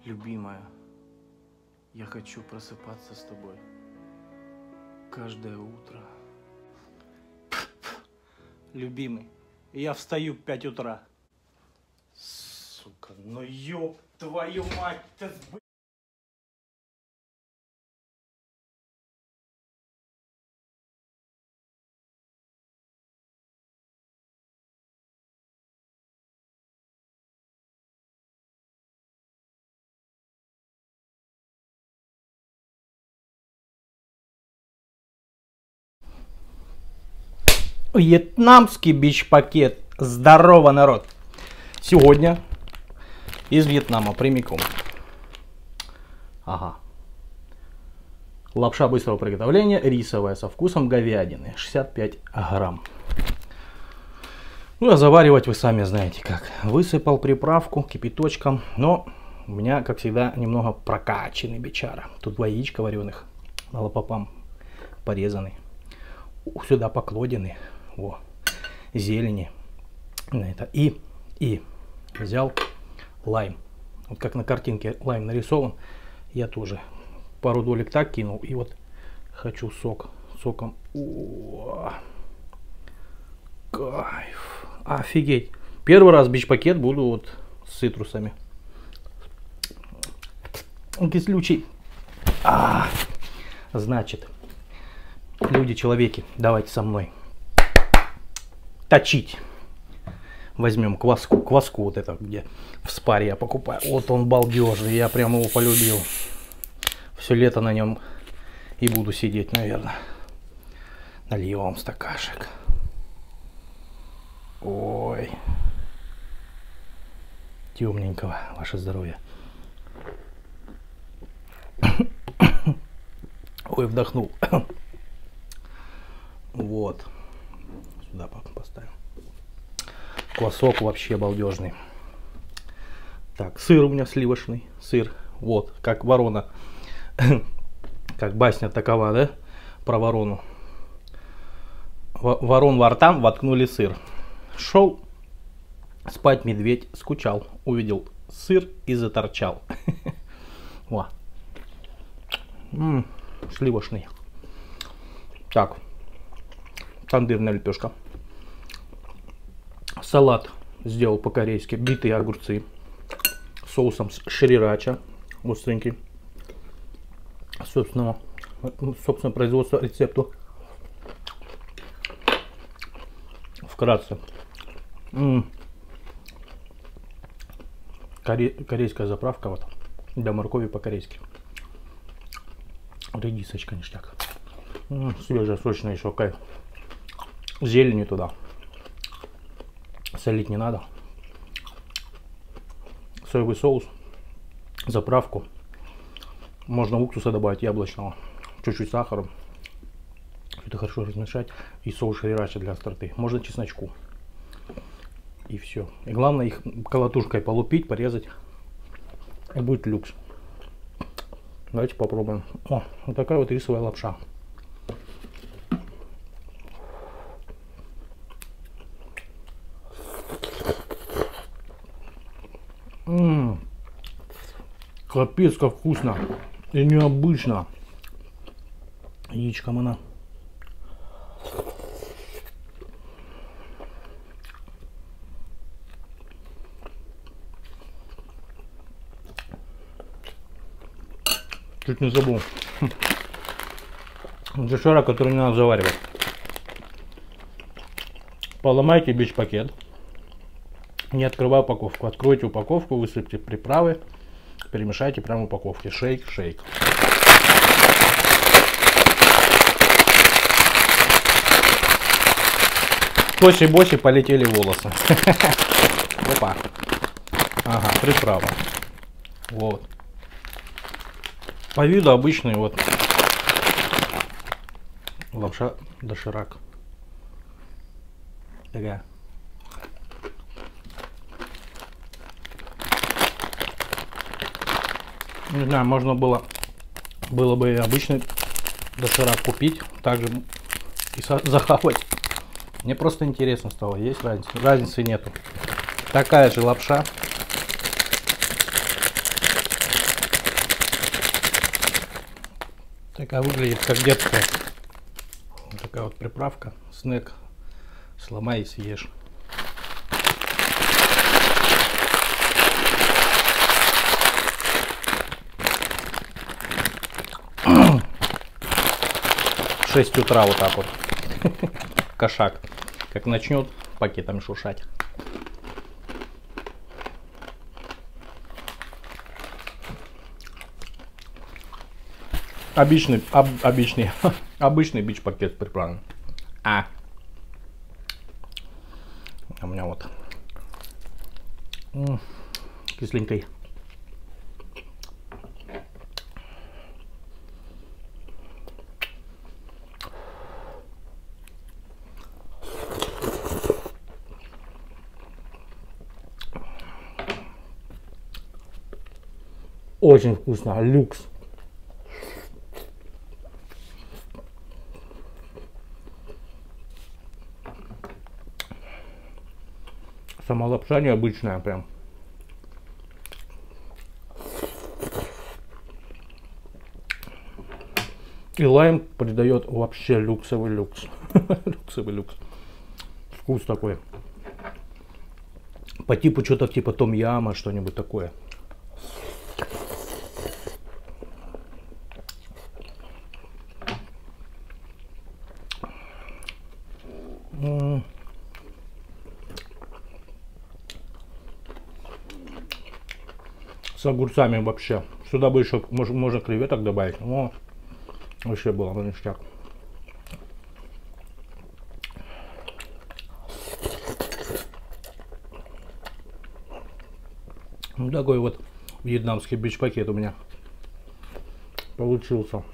Любимая, я хочу просыпаться с тобой каждое утро. Любимый, я встаю в 5 утра. Сука, ну ёб твою мать-то, Вьетнамский бич-пакет. Здорово, народ! Сегодня из Вьетнама прямиком. Ага. Лапша быстрого приготовления, рисовая, со вкусом говядины. 65 грамм. Ну, а заваривать вы сами знаете как. Высыпал приправку кипяточком. Но у меня, как всегда, немного прокачанный бичара. Тут 2 яичка вареных, пополам порезаны. Сюда покладены. Во, зелени на это. И взял лайм. Вот как на картинке лайм нарисован, я тоже пару долек так кинул. И вот хочу соком. О, кайф. Офигеть. Первый раз бич-пакет буду вот с цитрусами. Кислючий. Значит, люди-человеки, давайте со мной точить. Возьмем кваску вот это, где в спаре я покупаю. Вот он балдежный, я прям его полюбил. Все лето на нем и буду сидеть, наверное. Нальем стакашек. Ой, темненького, ваше здоровье. Ой, вдохнул. Вот. Сюда поставим. Квасок вообще балдежный. Так, сыр у меня сливочный. Сыр. Вот, как ворона. Как басня такова, да? Про ворону. Ворон во ртам воткнули сыр. Шел спать медведь, скучал. Увидел сыр и заторчал. Во. Сливочный. Так. Тандырная лепешка. Салат сделал по-корейски. Битые огурцы. Соусом шрирача. Остренький. Собственно производства рецепту. Вкратце. Корейская заправка вот. Для моркови по-корейски. Редисочка ништяк. Свежая, сочная еще кайф. Зелени туда. Солить не надо. Соевый соус. Заправку. Можно уксуса добавить, яблочного. Чуть-чуть сахара. Это хорошо размешать. И соус шрирача для остроты. Можно чесночку. И все. И главное их колотушкой полупить, порезать. И будет люкс. Давайте попробуем. О, вот такая вот рисовая лапша. Капец, как вкусно и необычно. Яичком она. Чуть не забыл. Доширак, который не надо заваривать. Поломайте бич-пакет. Не открывая упаковку. Откройте упаковку, высыпьте приправы. Перемешайте прямо в упаковке. Шейк, шейк. Тоси-боси полетели волосы. Опа. Ага, приправа. Вот. По виду обычный вот лапша доширак. Такая. Не знаю, можно было бы и обычный доширак купить, также и захавать. Мне просто интересно стало, есть разница? Разницы нету. Такая же лапша. Такая выглядит как детская. Вот такая вот приправка. Снэк. Сломай и съешь. В 6 утра вот так вот. Кошак. Как начнет пакетами шуршать. Обычный бич-пакет приправлен. У меня вот кисленький. Очень вкусно, люкс. Сама лапша необычная прям. И лайм придает вообще люксовый люкс. Люксовый люкс. Вкус такой. По типу что-то типа том-яма, что-нибудь такое. С огурцами вообще. Сюда бы еще можно креветок добавить. Но вообще было бы ништяк. Ну, такой вот вьетнамский бич-пакет у меня получился.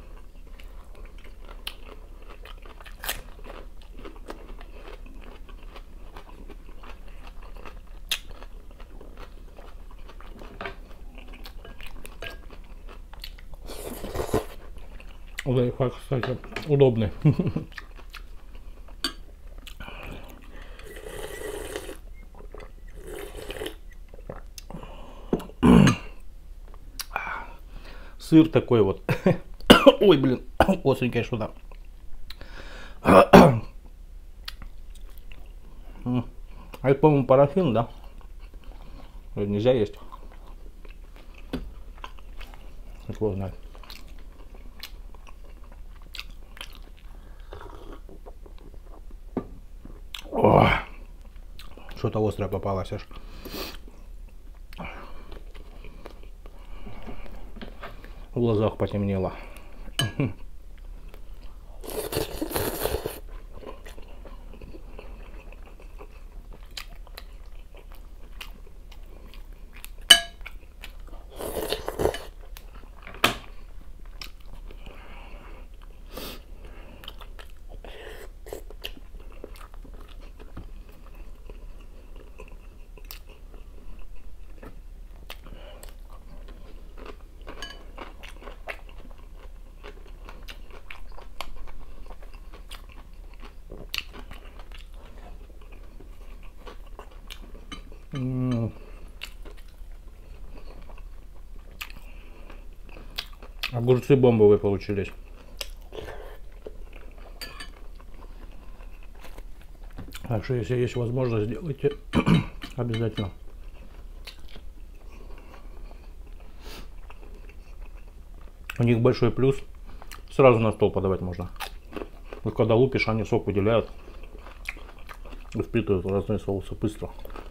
Лайфхак, кстати, удобный. Сыр такой вот. Ой, блин, остренькая что-то. А это, по-моему, парафин, да? Это нельзя есть. Кто знает. Что-то острое попалось аж. В глазах потемнело. Огурцы бомбовые получились. Так что, если есть возможность, сделайте обязательно. У них большой плюс. Сразу на стол подавать можно. Вот когда лупишь, они сок выделяют. И впитывают разные соусы быстро.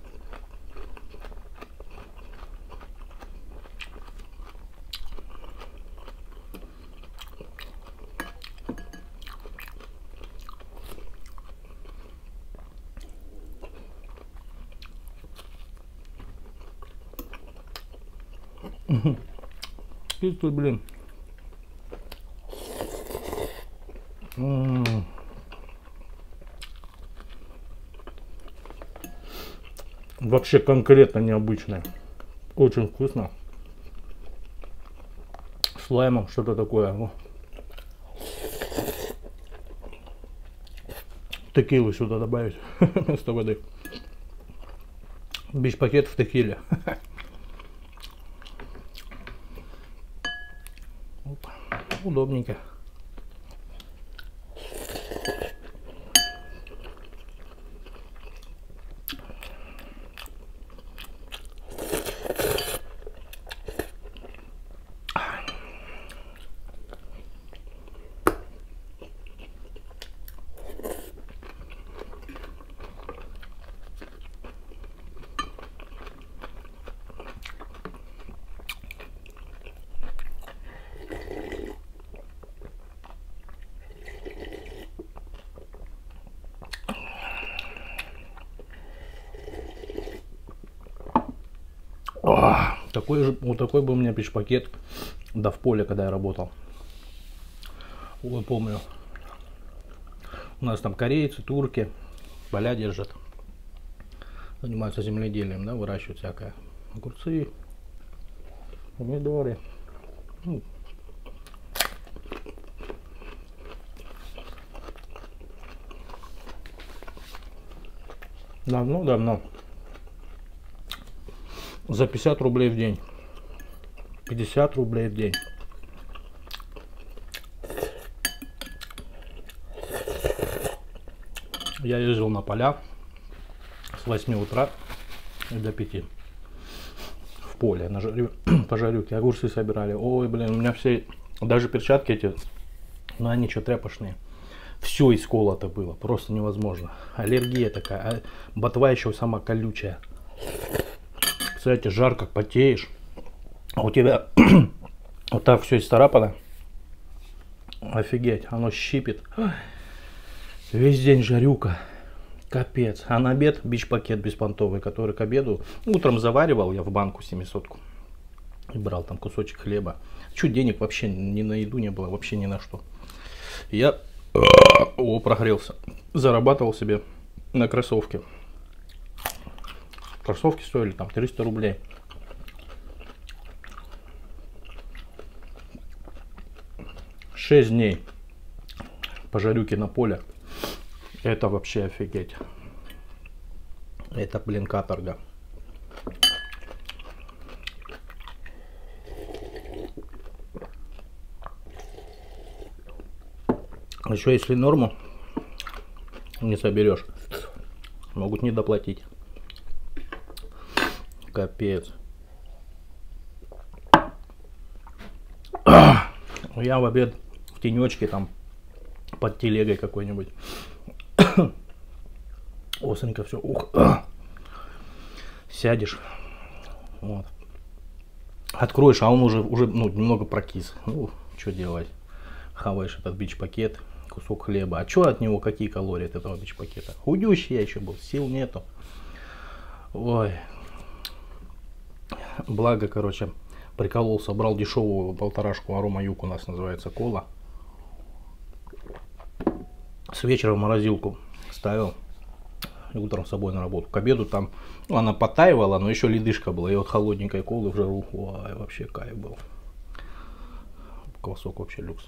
И тут, блин. Вообще конкретно необычное. Очень вкусно. С лаймом что-то такое. Текилу сюда добавить вместо воды. Бич-пакет в текиле. Опа. Удобненько. Вот такой был у меня пакет, да, в поле, когда я работал. Вот помню, у нас там корейцы, турки, поля держат, занимаются земледелием, да, выращивают всякое, огурцы, помидоры. Давно. За 50 рублей в день. 50 рублей в день. Я ездил на поля с 8 утра до 5. В поле, по жарюке. Огурцы собирали. Ой, блин, у меня все, даже перчатки эти, ну они что, тряпочные. Все исколото было, просто невозможно. Аллергия такая, а ботва еще сама колючая. Кстати, жарко, потеешь, а у тебя вот так все исцарапано. Офигеть, оно щипит. Весь день жарюка, капец. А на обед бич-пакет беспонтовый, который к обеду утром заваривал я в банку 700-ку. И брал там кусочек хлеба. Чуть денег вообще ни на еду не было, вообще ни на что. Я прогрелся. Зарабатывал себе на кроссовки. Кроссовки стоили там 300 рублей. Шесть дней по жарюке на поле. Это вообще офигеть. Это, блин, каторга. Еще если норму не соберешь, могут не доплатить. Капец. Я в обед в тенечке там под телегой какой-нибудь. Осенько все. Ух. Сядешь. Вот. Откроешь, а он уже ну, немного прокис. Ну, что делать? Хаваешь этот бич-пакет, кусок хлеба. А что от него, какие калории от этого бич-пакета? Худющий я еще был, сил нету. Ой. Благо, короче, прикололся, брал дешевую полторашку, Арома Юг у нас называется, кола. С вечера в морозилку ставил и утром с собой на работу. К обеду там, ну, она потаивала, но еще ледышка была. И вот холодненькой колы в жару, ой, вообще кайф был. Квасок вообще люкс.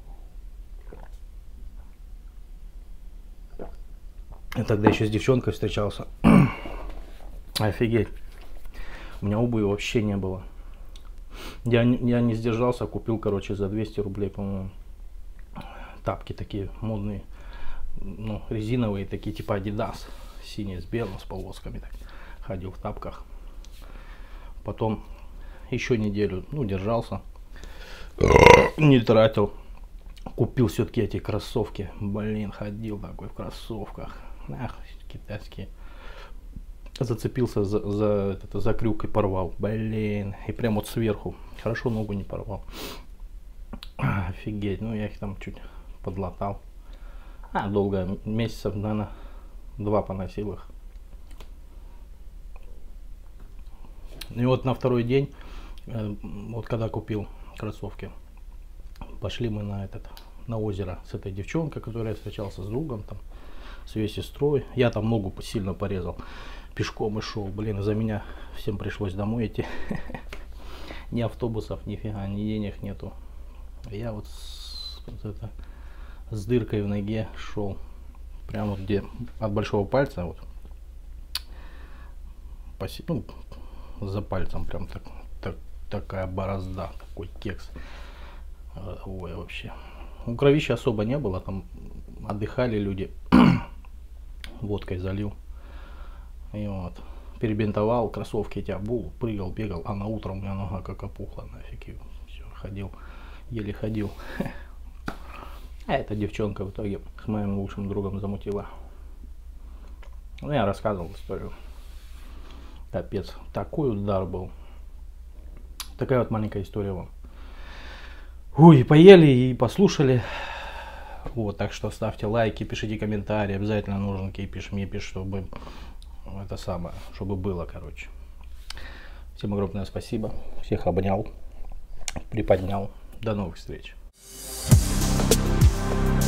Я тогда еще с девчонкой встречался. Офигеть. У меня обуви вообще не было. Я не сдержался, купил, короче, за 200 рублей, по-моему, тапки такие модные, ну, резиновые, такие типа Adidas, синие с белым, с полосками. Так. Ходил в тапках. Потом еще неделю, ну, держался, не тратил. Купил все-таки эти кроссовки. Блин, ходил такой в кроссовках. Ах, китайские. Зацепился за крюк и порвал. Блин. И прям вот сверху. Хорошо ногу не порвал. Офигеть. Ну, я их там чуть подлатал. Долго. Месяцев, наверное, 2 поносил их. И вот на второй день, вот когда купил кроссовки, пошли мы на озеро с этой девчонкой, которой я встречался, с другом, там, с ее сестрой. Я там ногу сильно порезал. Пешком и шел. Блин, из-за меня всем пришлось домой идти. Ни автобусов, нифига, ни денег нету. Я вот с дыркой в ноге шел. Прямо вот где от большого пальца, вот, ну, за пальцем прям такая борозда, такой кекс. Ой, вообще. Ну, кровища особо не было, там отдыхали люди. Водкой залил. И вот. Перебинтовал, кроссовки эти обул, прыгал, бегал, а на утро у меня нога как опухла, нафиг. И все, ходил, еле ходил. А эта девчонка в итоге с моим лучшим другом замутила. Ну, я рассказывал историю. Капец, такой удар был. Такая вот маленькая история вам. Ой, поели и послушали. Вот, так что ставьте лайки, пишите комментарии. Обязательно нужен кипиш, мипиш, чтобы это самое, чтобы было, короче. Всем огромное спасибо. Всех обнял, приподнял. До новых встреч.